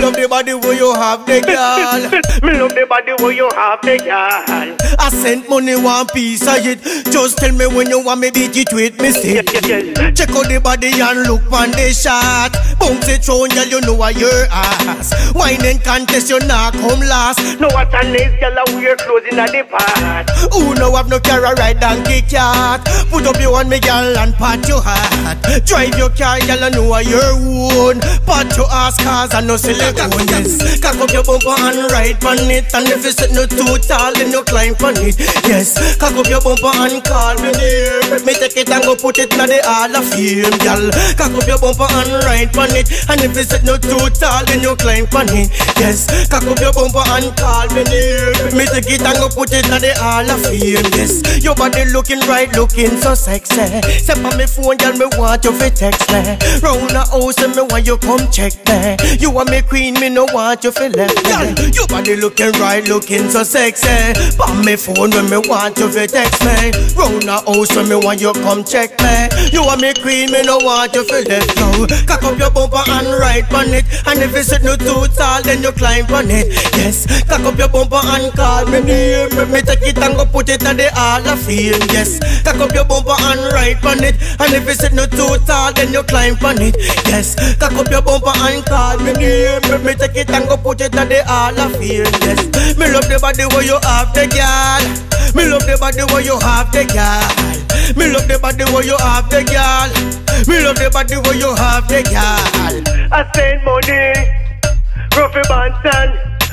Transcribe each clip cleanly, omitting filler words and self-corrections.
love the body where you have the girl. Me love the body where you have the girl. I sent money one piece of it. Just tell me when you want me beat it with me stick. Check out the body and look on the shot. Bounce it round, girl, you know what your ass. Wine and contest, you not come last. No what a nice girl, I wear clothes in the part. Who know have no car, ride and kick cat. Put up your one, me girl, and pat your hat. Drive your car, girl, I know what your own. Pat your ass, cars and no silicone. Yes, cock up your bumper and ride on it. And if you sit no too tall, then you climb on it. Yes, cock up your bumper and call me near. Me take it and go put it in the Hall of Fame, girl. Cock up your bumper and ride on it. And if you sit no too tall, then you climb on it. Yes, cock up your bumper and call me near. Me take it and go put it in the Hall of Fame. Yes, your body looking right, looking so sexy. Step on me phone, girl, me want you fi text me. Round the house, and me want you come check me. You are me queen, me no want you fi left me. Girl, your body looking right, looking so sexy. On me phone when me want you fi text me. Round the house, when me want you come check me. You are me queen, me no want you fi left now. Cock up your bumper and ride on it. And if you sit no too tall, then you climb on it. Yes, cock up your bumper and call me name. Me take it and go put it in the Hall of Fame. Yes, cock up your bumper and ride on it. And if you sit no too tall, then you climb on it. Yes, cock up your bumper and call me name. Me take it and go put it in the Hall of Fame. Yes, me love the body where you have the girl. Me love the body where you have the girl. Me love the body where you have the girl. Me love the body where you have the girl. I spend money, Ruffy Banton,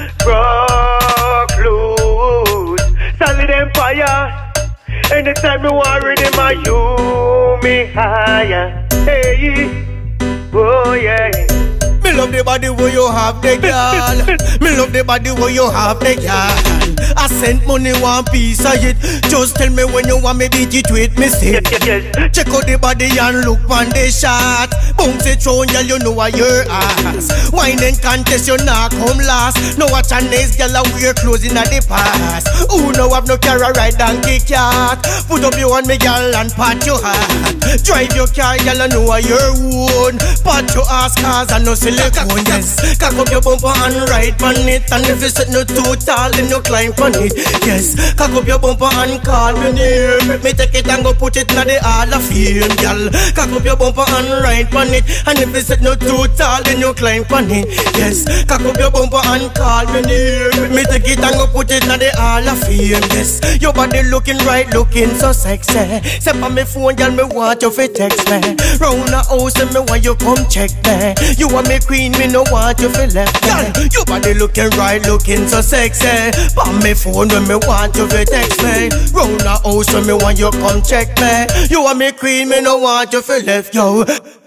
Recluse, Solid Empire. Anytime you want rhythm, you me higher. Hey, oh yeah. Me love the body where you have the girl. Me love the body where you have the girl. I sent money one piece of it. Just tell me when you want me beat it with me stick. Check out the body and look on the shot. Bounce it round, girl, you know what your ass. Wine and contest, you not come last. No watch a nice girl, I wear clothes in the past. Who know have no car, ride and kick cat. Put up your one, me girl, and pat your hat. Drive your car, girl, I know what your own. Pat your ass, cars and no silicone. Yes, cock up your bumper and ride on it. And if you sit no too tall, then you climb on it. Yes, cock up your bumper and call me name. Me take it and go put it in the Hall of Fame, girl. Cock up your bumper and ride on it. And if you sit no too tall, then you climb on it. Yes, cock up your bumper and call me name. Me take it and go put it in the Hall of Fame. Yes, your body looking right, looking so sexy. Step on me phone, girl, me want you fi text me. Round the house, and me want you come check me. You are me queen, me no want you fi left me. Girl, your body looking right, looking so sexy. On me phone when me want you fi text me. Round the house when me want you come check me. You are me queen, me no want you fi left, yo.